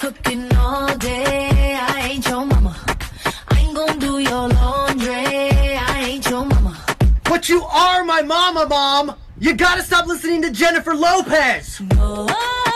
cooking all day. I ain't your mama. I ain't gonna do your laundry. I ain't your mama. But you are my mama, Mom! You gotta stop listening to Jennifer Lopez! Oh,